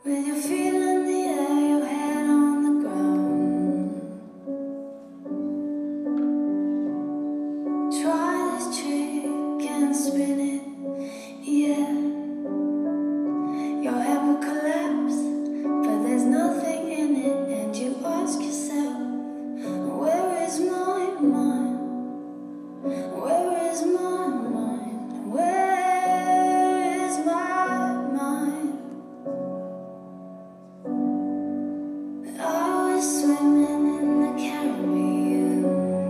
With your feet in the air, your head on the ground. Try this trick and spin it, yeah. Your head will collapse, but there's nothing in it. And you ask yourself, where is my mind? Where is my mind? Where is my mind? I was swimming in the Caribbean,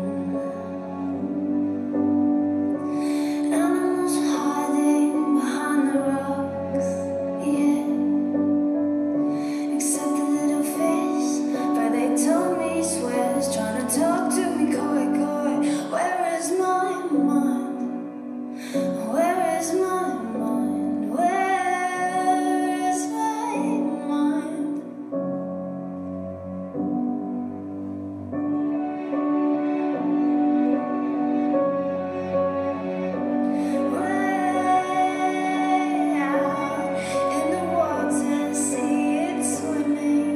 animals hiding behind the rocks, yeah. Except the little fish, but they told me swears, trying to talk to me, coy, coy. Where is my mind? Where is my mind? Where is my mind? Way out in the water, see it swimming.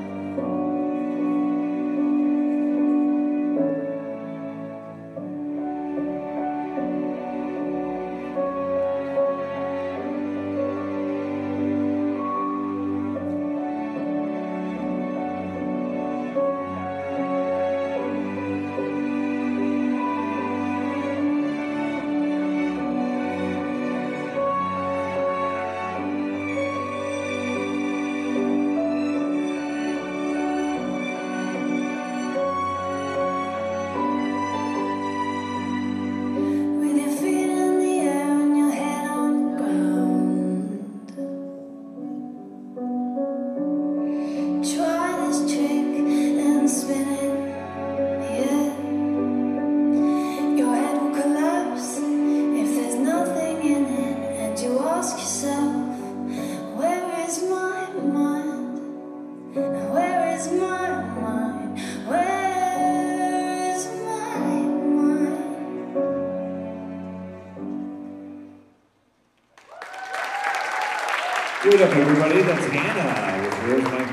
With your feet in the air and your head on the ground. Try this trick and spin it, yeah. Your head will collapse if there's nothing in it. And you ask yourself, where is my mind? Where is my mind? Where is my mind? Give it up, everybody. That's Hannah with Where's My